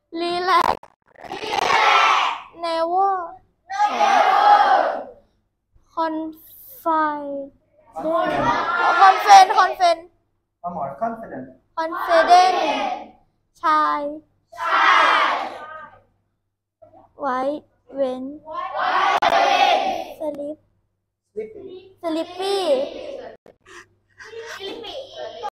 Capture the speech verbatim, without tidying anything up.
relax never confident confident confident One more. Confident. confident shy white when sleep Sleepy. sleepy